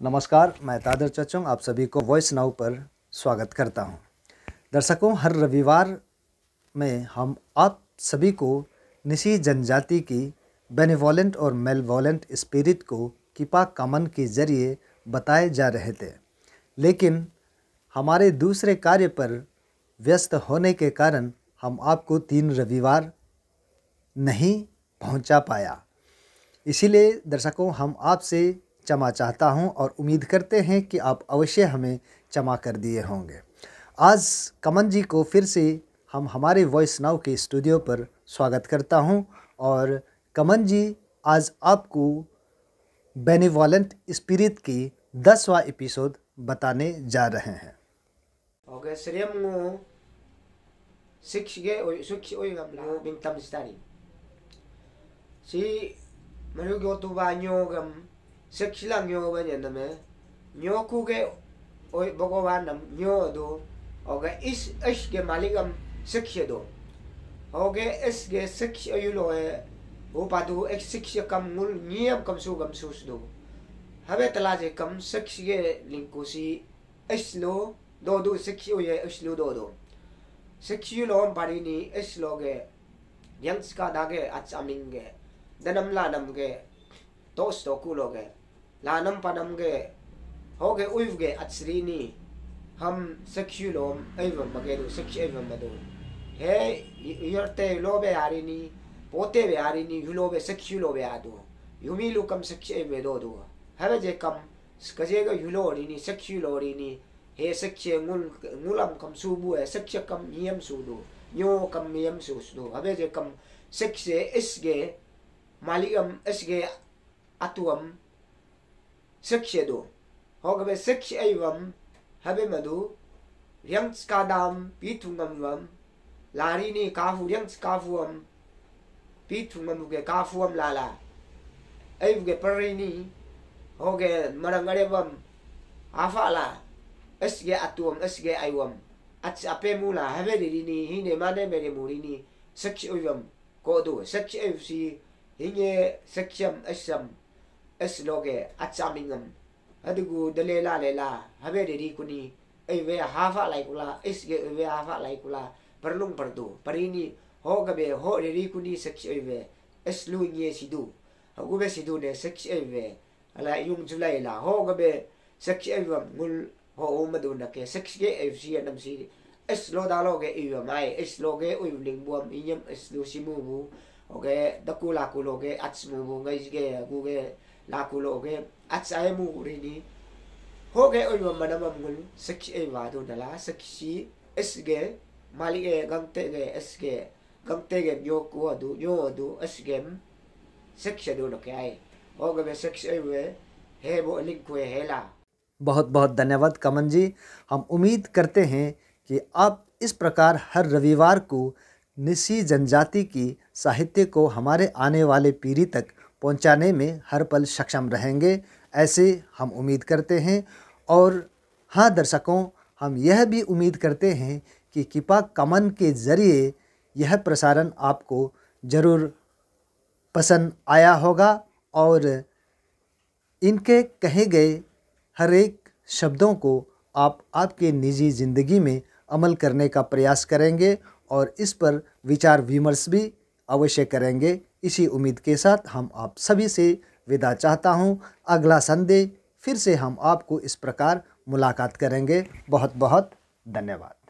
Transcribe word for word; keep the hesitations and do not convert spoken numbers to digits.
नमस्कार, मैं तादर चचोंग आप सभी को वॉइस नाउ पर स्वागत करता हूं। दर्शकों, हर रविवार में हम आप सभी को निसी जनजाति की बेनिवोलेंट और मेलवोलेंट स्पिरिट को किपा कमन के जरिए बताए जा रहे थे, लेकिन हमारे दूसरे कार्य पर व्यस्त होने के कारण हम आपको तीन रविवार नहीं पहुंचा पाया। इसीलिए दर्शकों, हम आपसे क्षमा चाहता हूं और उम्मीद करते हैं कि आप अवश्य हमें क्षमा कर दिए होंगे। आज कमन जी को फिर से हम हमारे वॉइस नाउ के स्टूडियो पर स्वागत करता हूं और कमन जी आज आपको बेनिवोलेंट स्पिरिट की दसवां एपिसोड बताने जा रहे हैं। Okay, Shreyam ngô sikshige oi sukshi oi ngam la bing tam stari si maru go tu ba nyo gam sikshi la nyo ba nyen me nyo ku ge oi bhagawan nam nyo do oge is ish ge maligam sikshi do oge is ge sikshi oi lo e o pa du ek sikshi kam mul niem kam su gam sus do habe tala je kam sikshi ge linku si is lo do do sikshi oi is lo do do sikshi lo pari ni is lo ge yang ska da ge achaming ge danam la nam ge tos to ku lo ge la nam pa nam ge ho ge uiv ge atsri ni ham sikshi lo ai va ma ge do sikshi ai va ma do he yarte lo be ari ni pote be ari ni yu lo be sikshi lo be ado yumi lu kam sikshi ai be do do ha je kam ska je ga yu lo ri ni sikshi lo ri ni he sikshi ngul ngulam kam su bu e sikshi kam niam su do nyo kam niam su do habe je kam sikshi is ge maligam is ge atuam sikshi do ho ge sikshi ai vam habe madu yang skadam pitungam vam lari ni ka fu yang ska fu am pitungam ge ka fu am la la ai ge pari ni ho ge marangare vam afa la es ge atuam es ge aiwam ats ape mula have ri ni hine mane mere muri ni sikshi uivam ko do sikshi ai si hine siksham asam es loge atsamingam adigu dalela lela have ri kuni ai ve hafa lai kula es ge ve hafa lai kula perlung perdu parini ho ga be ho ri kuni sikshi ai ve es lu nye sidu gu be sidu ne sikshi ai ve ala yung julai la ho ga be sikshi ai vam mul ho madu na ke sikshi ai si nam si es lo da lo ge i mai es lo ge ui ling buam inyam es lu simu bu oke dakula ku lo ge atsmu bu ngai ge gu ge la ku lo ge atsai mu ri ni ho ge ui ma na mam ngul sikshi ai wa do dala sikshi es ge mali ge gang te ge es ge gang te ge yo ku du yo du es ge sikshi do no ke ai ho ge sikshi ai we he bo link ku he la। बहुत बहुत धन्यवाद कमन जी। हम उम्मीद करते हैं कि आप इस प्रकार हर रविवार को निसी जनजाति की साहित्य को हमारे आने वाले पीढ़ी तक पहुंचाने में हर पल सक्षम रहेंगे, ऐसे हम उम्मीद करते हैं। और हाँ दर्शकों, हम यह भी उम्मीद करते हैं कि किपा कमन के ज़रिए यह प्रसारण आपको ज़रूर पसंद आया होगा और इनके कहे गए हर एक शब्दों को आप आपके निजी ज़िंदगी में अमल करने का प्रयास करेंगे और इस पर विचार विमर्श भी अवश्य करेंगे। इसी उम्मीद के साथ हम आप सभी से विदा चाहता हूं। अगला संडे फिर से हम आपको इस प्रकार मुलाकात करेंगे। बहुत बहुत धन्यवाद।